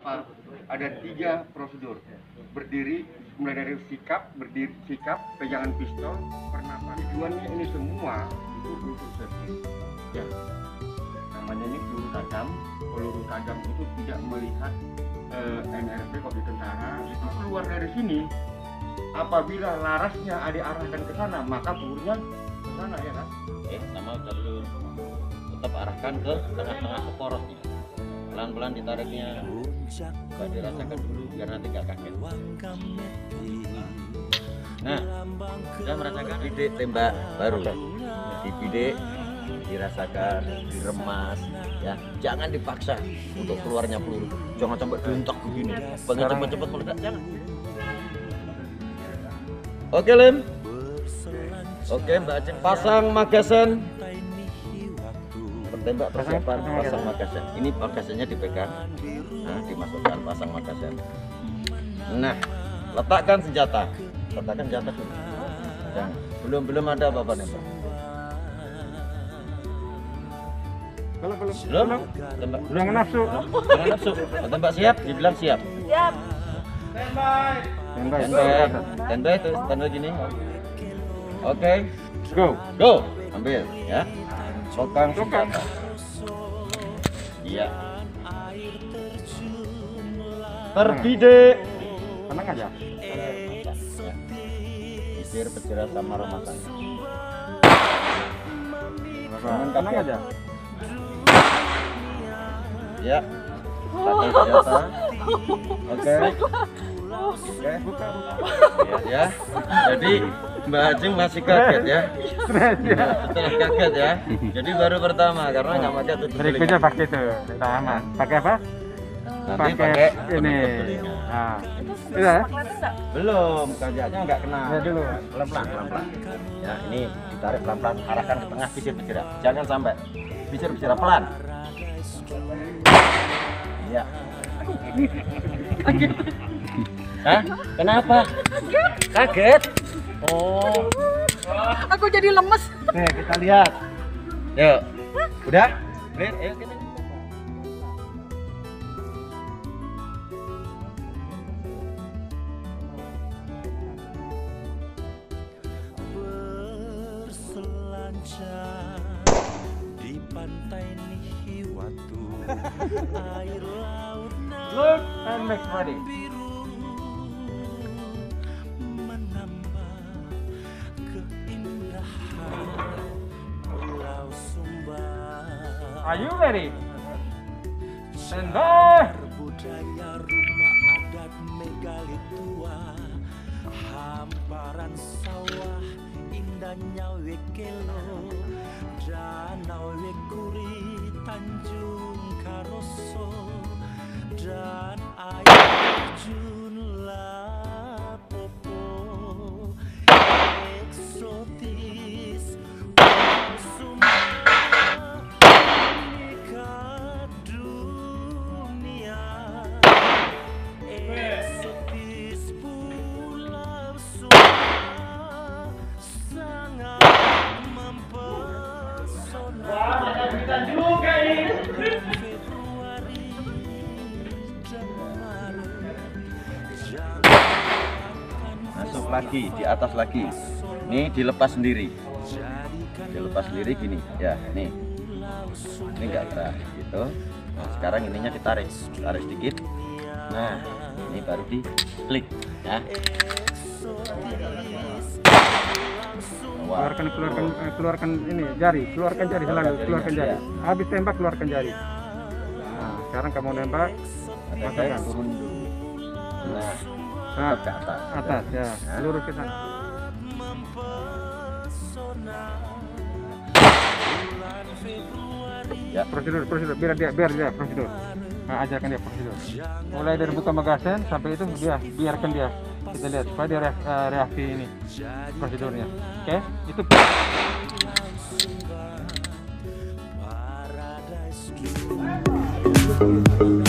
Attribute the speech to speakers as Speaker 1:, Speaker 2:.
Speaker 1: ada 3 prosedur. Berdiri, mulai dari sikap, pegangan pistol, pernapasan. Tujuannya ini semua itu untuk safety. Ya. Namanya ini peluru tajam. Peluru tajam itu tidak melihat NRP kalau di tentara itu keluar dari sini. Apabila larasnya diarahkan ke sana, maka pelurunya ke sana, ya kan?
Speaker 2: Sama dulu tetap arahkan ke tengah-tengah porosnya. Pelan-pelan ditariknya, coba dirasakan dulu biar nanti nggak kaget. Nah, sudah merasakan bidik tembak baru, dibidik, dirasakan, diremas, ya. Jangan dipaksa untuk keluarnya peluru. Jangan sampai dientak begini, pengen cepet-cepet meledak, jangan. Oke, Lem. Oke, Mbak Aceh, pasang magasin. Tembak persiapan, pasang magasin. Ini magasinnya dipegang, nah dimasukkan, pasang magasin. Nah, letakkan senjata dulu. Jangan, belum ada apa-apa nembak. Belum tembak,
Speaker 1: Belum nafsu.
Speaker 2: jangan nafsu. Tembak siap, dibilang siap.
Speaker 3: Siap.
Speaker 2: Standby tuh, standby gini. Oke, go, ambil ya. Sokang senjata. Iya. Terbidik.
Speaker 1: Tenang aja.
Speaker 2: Isir berjelas sama remasan.
Speaker 1: Tenang aja.
Speaker 2: Ya. Satu senjata. Oke. Ya. Jadi Mbak Ajeng masih kaget ya. Setelah kaget ya. Jadi baru pertama karena nggak pakai tutup telinga.
Speaker 1: Berikutnya pakai itu, tahanan. Pakai apa?
Speaker 2: Nanti pakai
Speaker 1: ini.
Speaker 2: penutup telinga.
Speaker 1: Nah, itu ya?
Speaker 2: Belum, kajaknya nggak kena.
Speaker 1: Ya dulu.
Speaker 2: Pelan-pelan. Ya, ini ditarik pelan-pelan, arahkan ke tengah, bisir bergerak. Jangan sampai bisir bergerak pelan. Iya. Hah? Kenapa? Kaget? Oh.
Speaker 3: Aku jadi lemes.
Speaker 2: Nih, kita lihat. Yuk. Udah? Clear? Ayo kita.
Speaker 4: Berselancar di pantai Nihiwatu, air laut
Speaker 1: Look and make ready.
Speaker 4: biru menambah keindahan Pulau Sumba.
Speaker 1: Are you ready? Stand by.
Speaker 4: Budaya rumah adat megalitua, hamparan sawah indahnya Wekelo, danau Wekuri, Tanjung Karoso, dan air terjun Lapopo, eksotis Pulau Sumba, unika dunia, eksotis Pulau Sumba, sangat mempesona. Februari dan Maret, jangan
Speaker 2: Masuk lagi, di atas lagi. Nih dilepas sendiri. Dilepas sendiri gini. Ya, nih. Ini enggak gerak gitu. Nah, sekarang ininya ditarik. Tarik sedikit. Nah, ini baru diklik ya. Wah.
Speaker 1: Keluarkan ini jari, keluarkan jari selalu, keluarkan jari. Habis tembak keluarkan jari. Nah, sekarang kamu nembak,
Speaker 2: Ada turun dulu. Nah, ke atas.
Speaker 1: atas ya, lurus ke sana.
Speaker 2: Ya.
Speaker 1: Prosedur, biar dia prosedur. Nah, ajarkan dia prosedur. Mulai dari buka magasin sampai itu biarkan dia. Kita lihat supaya dia reaksi ini prosedurnya. Oke, itu.
Speaker 4: Paradise